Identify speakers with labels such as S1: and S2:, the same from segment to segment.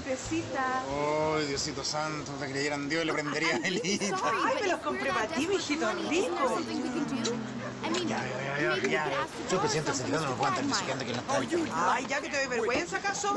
S1: sorpresita.
S2: Ay, Diosito santo, te creyeran Dios y le prendería velita.
S1: Ay, me los compré para ti, mijito rico.
S2: Ya. Soy presidente del sindicato, no puedo andar diciendo que en la calle.
S1: Ay, ya que te doy vergüenza, ¿acaso?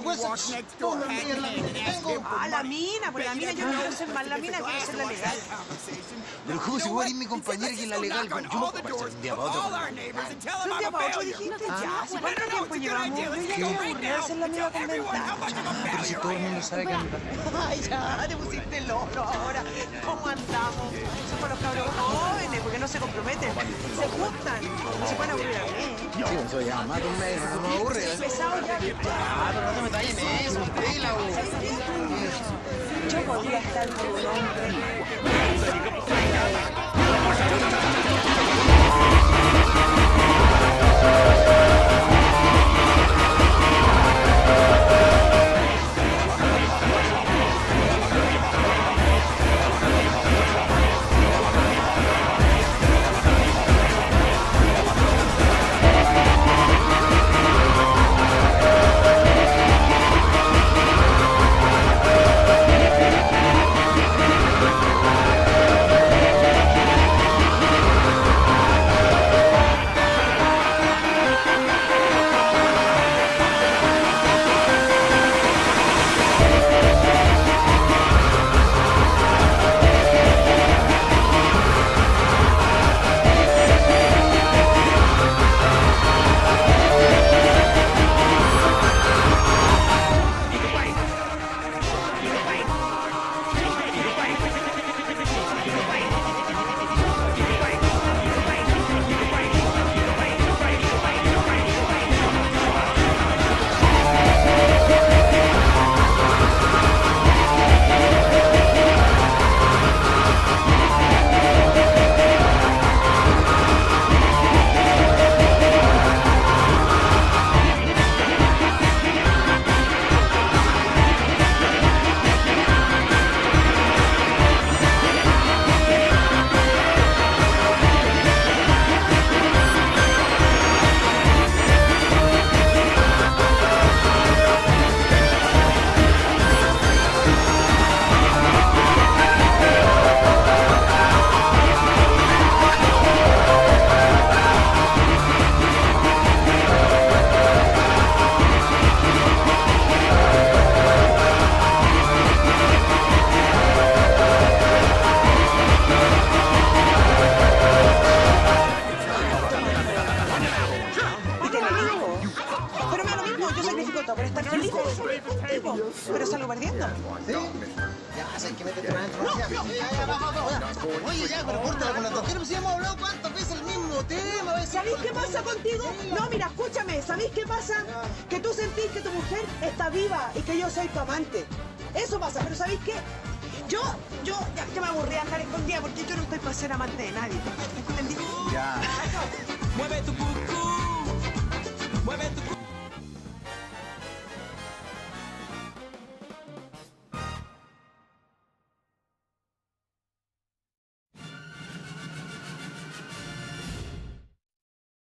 S1: Ah, la mina, pues la mina, yo no quiero ser más la mina, quiero ser la legal.
S2: Pero ¿cómo se puede ir mi compañera que es la legal? Bueno, yo me voy a aparecer un día para otro.
S1: ¿De un día para otro dijiste? Ya, ¿sí cuánto tiempo llevamos? Yo ya estoy aburrida de ser la amiga conventada.
S2: Pero si todo el mundo sabe que anda.
S1: Ay, ya, te pusiste loro ahora. ¿Cómo andamos? Son para los cabros jóvenes, porque no se comprometen. Se juntan, no se pueden aburrir a mí.
S2: Sí, eso ya más de un mes, no me aburre.
S1: Estoy pesado ya.
S2: Ah, pero no te metas en eso, Tela.
S1: Yo podría estar con un hombre. Por estar feliz contigo, pero salgo perdiendo.
S2: ¿Sí? Ya, sé que métete más dentro. Oye, ya, pero córtala con las toqueras. Si hemos hablado cuántas veces el mismo tema.
S1: ¿Sabéis qué pasa contigo? No, mira, escúchame. ¿Sabéis qué pasa? Que tú sentís que tu mujer está viva y que yo soy tu amante. Eso pasa, pero ¿sabéis qué? Yo ya me aburrí de andar escondida porque yo no estoy para ser amante de nadie. ¿Entendí?
S2: Ya.
S3: Mueve tu cucú, mueve tu cucú.